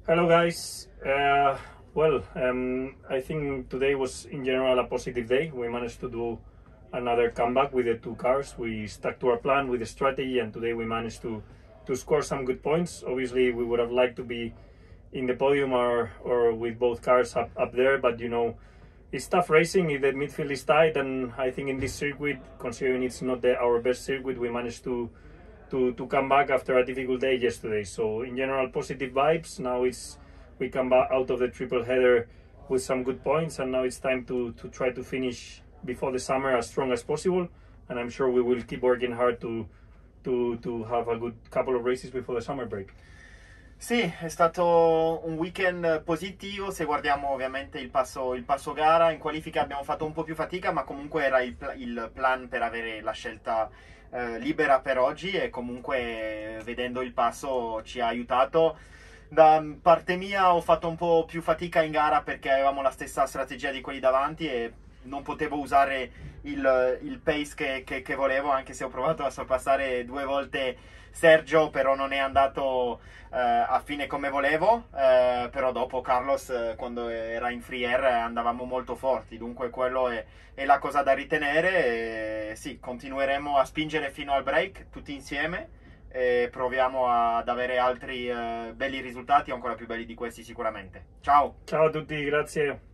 Hello guys. I think today was in general a positive day. We managed to do another comeback with the two cars. We stuck to our plan with the strategy, and today we managed to score some good points. Obviously, we would have liked to be in the podium or with both cars up there, but you know, it's tough racing if the midfield is tight. And I think in this circuit, considering it's not our best circuit, we managed to come back after a difficult day yesterday. So in general, positive vibes. Now we come back out of the triple header with some good points, and now it's time to try to finish before the summer as strong as possible. And I'm sure we will keep working hard to have a good couple of races before the summer break. Sì, è stato un weekend positivo. Se guardiamo ovviamente il passo gara, in qualifica abbiamo fatto un po' più fatica, ma comunque era il plan per avere la scelta libera per oggi, e comunque vedendo il passo ci ha aiutato. Da parte mia ho fatto un po' più fatica in gara perché avevamo la stessa strategia di quelli davanti e non potevo usare il pace che volevo, anche se ho provato a sorpassare 2 volte Sergio, però non è andato a fine come volevo. Però dopo Carlos, quando era in free air, andavamo molto forti, dunque quello è la cosa da ritenere. Sì, continueremo a spingere fino al break tutti insieme e proviamo ad avere altri belli risultati, ancora più belli di questi sicuramente. Ciao! Ciao a tutti, grazie.